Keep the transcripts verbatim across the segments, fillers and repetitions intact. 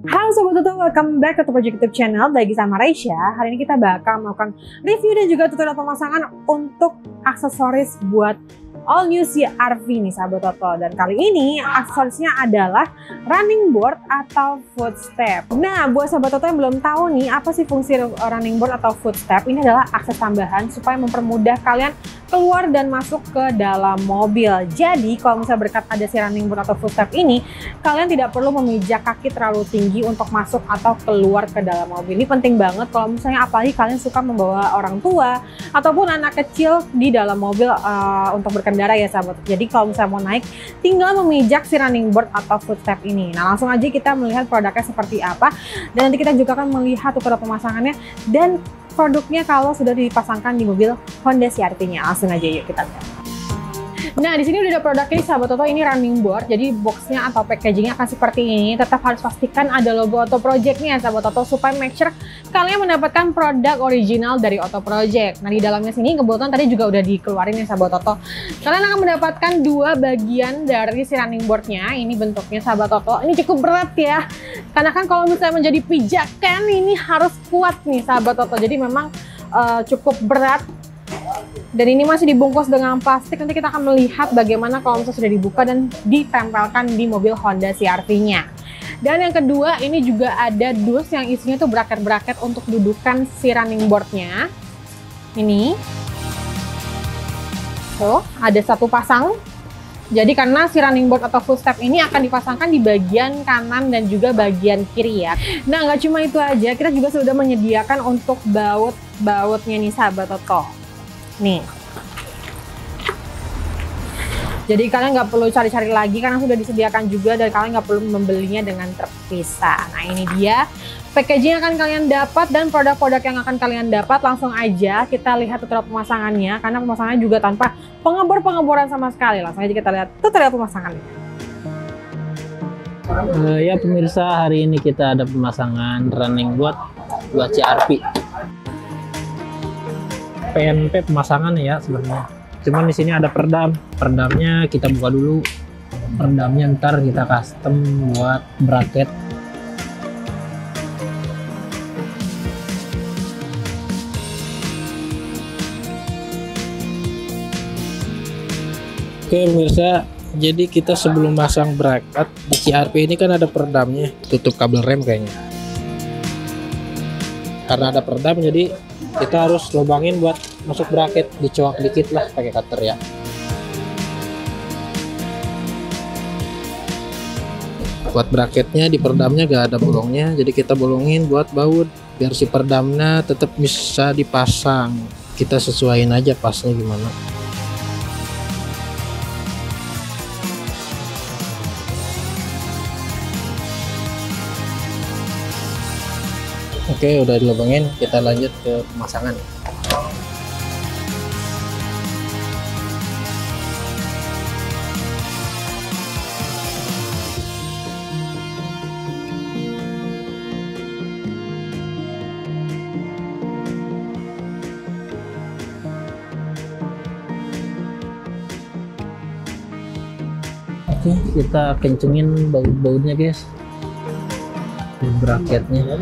Halo Sobat Toto, welcome back to Project YouTube channel. Lagi sama Raisya. Hari ini kita bakal melakukan review dan juga tutorial pemasangan untuk aksesoris buat all new C R V nih Sobat Toto. Dan kali ini aksesorisnya adalah running board atau footstep. Nah, buat Sobat Toto yang belum tahu nih apa sih fungsi running board atau footstep, ini adalah akses tambahan supaya mempermudah kalian keluar dan masuk ke dalam mobil. Jadi kalau misalnya berkat ada si running board atau footstep ini, kalian tidak perlu memijak kaki terlalu tinggi untuk masuk atau keluar ke dalam mobil. Ini penting banget kalau misalnya apalagi kalian suka membawa orang tua ataupun anak kecil di dalam mobil uh, untuk berkendara ya sahabat. Jadi kalau misalnya mau naik, tinggal memijak si running board atau footstep ini. Nah, langsung aja kita melihat produknya seperti apa, dan nanti kita juga akan melihat tutorial pemasangannya dan produknya kalau sudah dipasangkan di mobil Honda C R V-nya. Langsung aja yuk kita lihat. Nah, di sini udah ada produknya sahabat Toto, ini running board. Jadi boxnya atau packagingnya akan seperti ini. Tetap harus pastikan ada logo Auto Project-nya sahabat Toto supaya make sure kalian mendapatkan produk original dari Auto Project. Nah, di dalamnya sini kebetulan tadi juga udah dikeluarin ya sahabat Toto. Kalian akan mendapatkan dua bagian dari si running board-nya. Ini bentuknya sahabat Toto. Ini cukup berat ya. Karena kan kalau misalnya menjadi pijakan ini harus kuat nih sahabat Toto. Jadi memang uh, cukup berat. Dan ini masih dibungkus dengan plastik. Nanti kita akan melihat bagaimana kalau misalnya sudah dibuka dan ditempelkan di mobil Honda C R V-nya. Dan yang kedua, ini juga ada dus yang isinya tuh bracket-bracket untuk dudukan si running board-nya. Ini. Tuh, ada satu pasang. Jadi karena si running board atau footstep ini akan dipasangkan di bagian kanan dan juga bagian kiri ya. Nah, nggak cuma itu aja, kita juga sudah menyediakan untuk baut-bautnya nih sahabat Toto. Nih, jadi kalian nggak perlu cari-cari lagi karena sudah disediakan juga, dan kalian nggak perlu membelinya dengan terpisah. Nah, ini dia packaging yang akan kalian dapat dan produk-produk yang akan kalian dapat. Langsung aja kita lihat tutorial pemasangannya, karena pemasangannya juga tanpa pengebor-pengeboran sama sekali. Langsung aja kita lihat tutorial pemasangannya. Uh, ya pemirsa, hari ini kita ada pemasangan running board buat C R V. P N P pemasangan ya sebenarnya. Cuman di sini ada peredam. Peredamnya kita buka dulu. Peredamnya ntar kita custom buat bracket. Oke pemirsa, jadi kita sebelum pasang bracket di C R V ini kan ada peredamnya. Tutup kabel rem kayaknya. Karena ada peredam jadi kita harus lubangin buat masuk bracket, dicoak dikit lah pakai cutter ya. Buat bracketnya di peredamnya gak ada bolongnya, jadi kita bolongin buat baut biar si peredamnya tetap bisa dipasang. Kita sesuaiin aja pasnya gimana. Oke, udah dilubangin, kita lanjut ke pemasangan. Oke, kita kencengin baut-bautnya guys, bracketnya.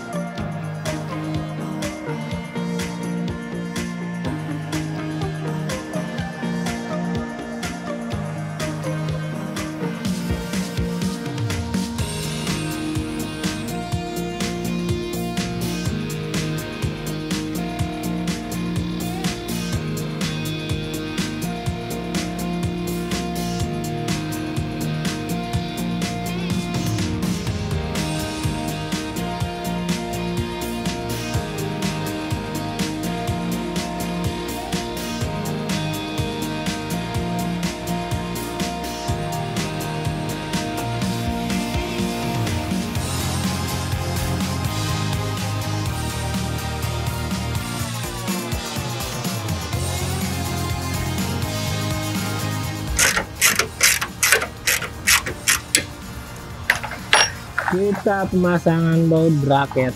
Kita pemasangan baut bracket.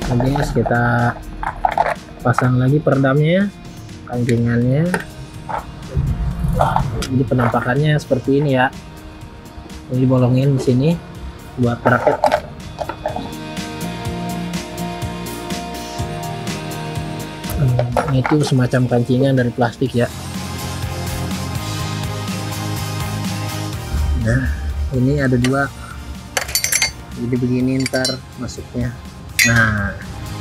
Oke, kita pasang lagi peredamnya, kancingannya. Jadi penampakannya seperti ini ya. Ini bolongin di sini buat bracket. Hmm, itu semacam kancingan dari plastik ya. Nah, ini ada dua. Jadi begini ntar masuknya. Nah,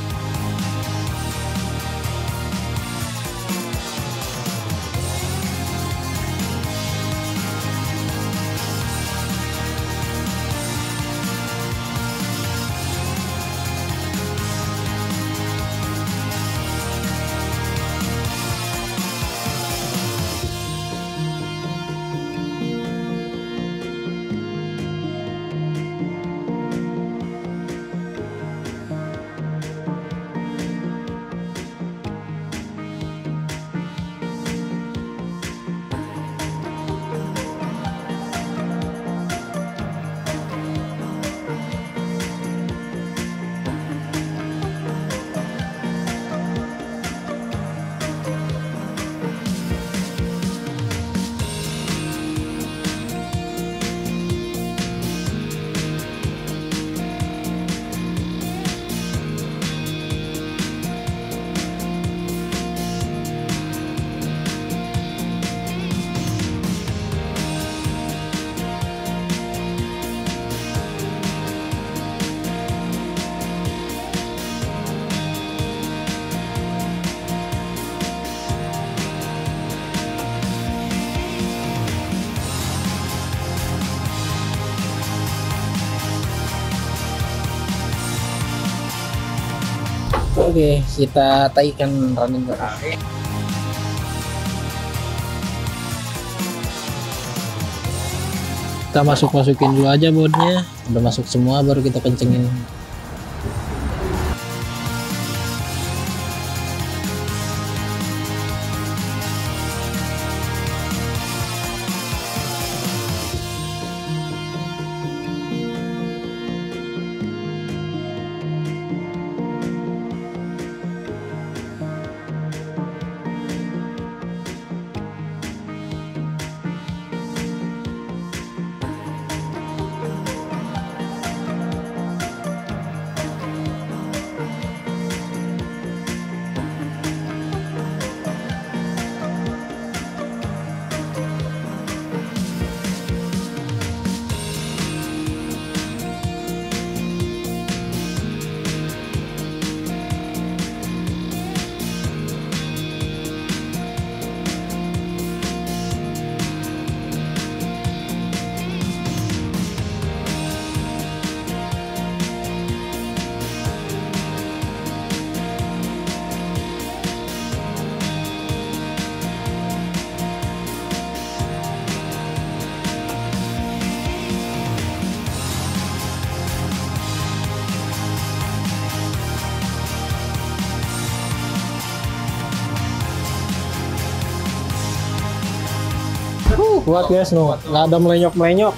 oke, kita taikan running board. Kita masuk masukin dulu aja boardnya. Udah masuk semua baru kita kencengin. Uh, kuat guys, no, nggak ada melenyok-melenyok.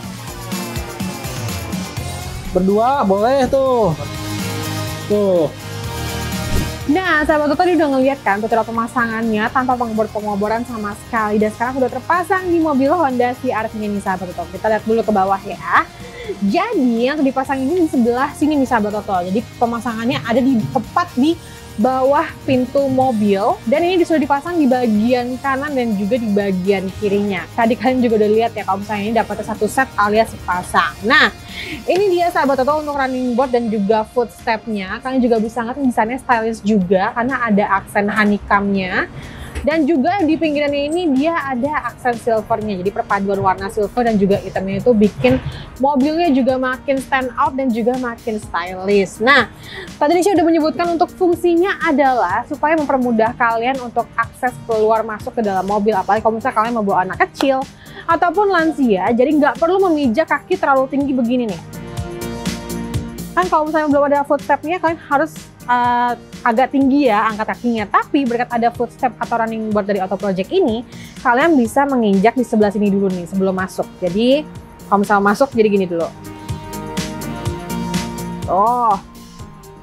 Berdua boleh tuh. Tuh. Nah, sahabat Toto tadi udah ngeliat kan tutorial pemasangannya tanpa pengoboran-pengoboran sama sekali. Dan sekarang sudah terpasang di mobil Honda C R V ini sahabat Toto. Kita lihat dulu ke bawah ya. Jadi yang dipasang ini di sebelah sini nih sahabat Toto. Jadi pemasangannya ada di tepat di bawah pintu mobil. Dan ini sudah dipasang di bagian kanan dan juga di bagian kirinya. Tadi kalian juga udah lihat ya kalau misalnya ini dapat satu set alias sepasang. Nah, ini dia sahabat Toto untuk running board dan juga footstepnya. Kalian juga bisa lihat desainnya stylish juga karena ada aksen honeycombnya. Dan juga di pinggirannya ini dia ada aksen silvernya. Jadi perpaduan warna silver dan juga hitamnya itu bikin mobilnya juga makin stand out dan juga makin stylish. Nah, tadi Nisha udah menyebutkan untuk fungsinya adalah supaya mempermudah kalian untuk akses keluar masuk ke dalam mobil. Apalagi kalau misalnya kalian membawa anak kecil ataupun lansia, jadi nggak perlu memijak kaki terlalu tinggi begini nih. Kan kalau misalnya belum ada footstepnya, kalian harus uh, agak tinggi ya angkat kakinya. Tapi berkat ada footstep atau running board dari Auto Project ini, kalian bisa menginjak di sebelah sini dulu nih sebelum masuk. Jadi kalau misalnya masuk jadi gini dulu. Oh,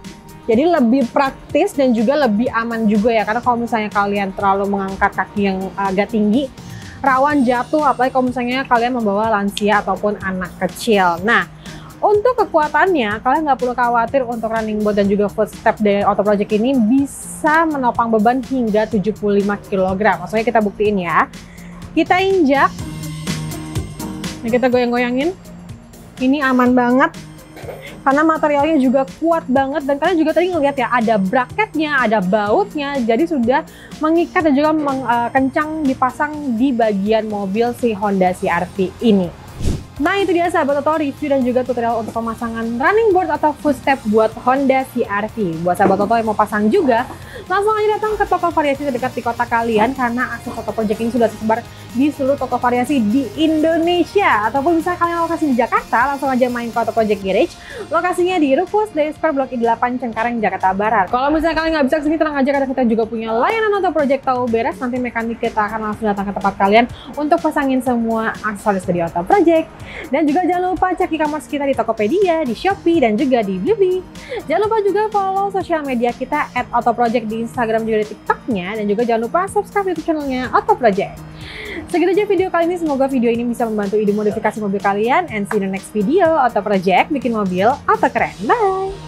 Jadi lebih praktis dan juga lebih aman juga ya, karena kalau misalnya kalian terlalu mengangkat kaki yang agak tinggi, rawan jatuh, apalagi kalau misalnya kalian membawa lansia ataupun anak kecil. Nah, untuk kekuatannya, kalian nggak perlu khawatir untuk running board dan juga footstep dari Auto Project ini bisa menopang beban hingga tujuh puluh lima kilogram. Maksudnya kita buktiin ya. Kita injak, nah kita goyang-goyangin, ini aman banget. Karena materialnya juga kuat banget dan kalian juga tadi ngeliat ya ada bracketnya, ada bautnya, jadi sudah mengikat dan juga meng, uh, kencang dipasang di bagian mobil si Honda C R V ini. Nah itu dia sahabat Toto, review dan juga tutorial untuk pemasangan running board atau footstep buat Honda C R V. Buat sahabat Toto yang mau pasang juga, langsung aja datang ke toko variasi terdekat di kota kalian karena akses Auto Project ini sudah tersebar di seluruh toko variasi di Indonesia. Ataupun misalnya kalian lokasi di Jakarta, langsung aja main ke Auto Project Garage. Lokasinya di Rufus Day Square Blok I delapan Cengkareng, Jakarta Barat. Kalau misalnya kalian nggak bisa kesini, tenang aja karena kita juga punya layanan Auto Project tahu beres. Nanti mekanik kita akan langsung datang ke tempat kalian untuk pasangin semua aksesoris dari Auto Project. Dan juga jangan lupa cek e-commerce kita di Tokopedia, di Shopee, dan juga di Blibli. Jangan lupa juga follow sosial media kita at Auto Project di Instagram juga di TikToknya. Dan juga jangan lupa subscribe YouTube channelnya Auto Project. Segitu aja video kali ini, semoga video ini bisa membantu ide modifikasi mobil kalian. And see you in the next video, Auto Project bikin mobil auto keren. Bye!